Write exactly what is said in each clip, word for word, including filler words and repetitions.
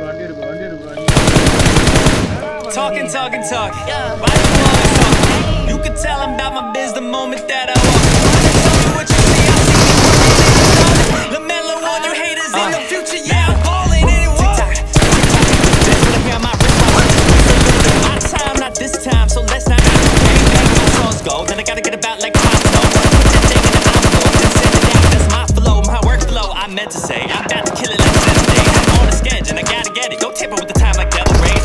Talking, talking, talking. Why you always talking? You can tell I'm about my biz the moment that I walk. Tell me what you see, I see you. LaMelo on your haters in the future, yeah, I'm balling anyway. My time, not this time, so let's not make no songs go. Then I gotta get about like pop flow. Put that thing in the envelope, then send it out. That's my flow, my workflow. I meant to say I'm about to kill it like Saturday. I'm on the schedule, and I gotta get it. Don't tamper with the time like Devil Rays.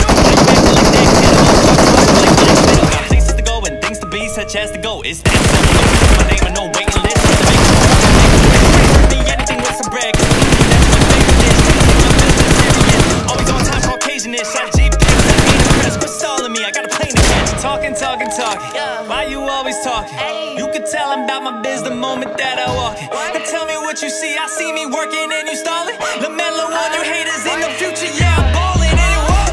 Places to go and things to be, such as to go. It's that simple. My name and no waiting list. Be anything with some bread. That's my favorite dish. Always on time, Caucasian-ish. At G P S, quit stalling me. I got a plane to catch. Talking, talking, talking. Why you always talking? You can tell I'm about my biz the moment that I walk in. And tell me what you see. I see me working and you stalling. LaMelo on your haters in the future. Yeah, I'm balling anyway.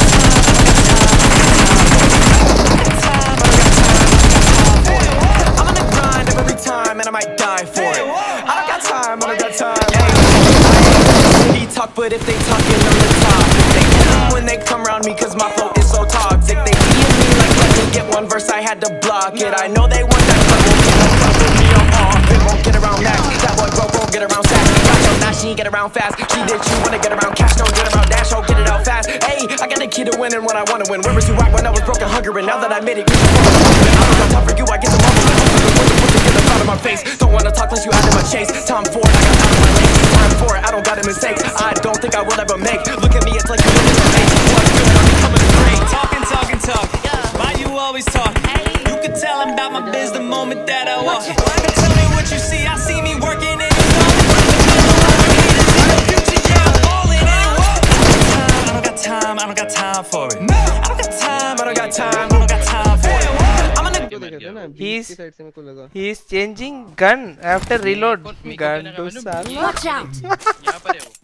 I'm on the grind every time and I might die for it. I don't got time, I don't got time. He talk, but if they talking, I'm the top. They hit them when they come around me, cause my flow is so toxic. They D M me like, let me get one verse, I had to block it. I know they want that, but won't get around with me, I'm off. It won't get around that. That boy broke, won't get around fast. Got your dash, she ain't get around fast. She did, you wanna get around cash, don't get around dash, oh, get it out fast. Hey, I got a key to win and when I wanna win. Rivers you rock when I was broken, hungry, now that I made it, you I'm tough for you, I get the mumble. My face. Don't wanna talk unless you out of my chase. Time for it, I got out of my lane. Time for it, I don't got a mistake. I don't think I will ever make. Look at me, it's like you're in the face. What's good, I'm becoming great. Talking, talking, talking. Why you always talking? You can tell I'm about my biz the moment that I walk in. Tell me what you see, I see me working in the I don't got time, I don't got time for it. I don't got time, I don't got time, I don't got time for it. I'm gonna He's he's changing gun after reload. Gun to Salva. Watch out!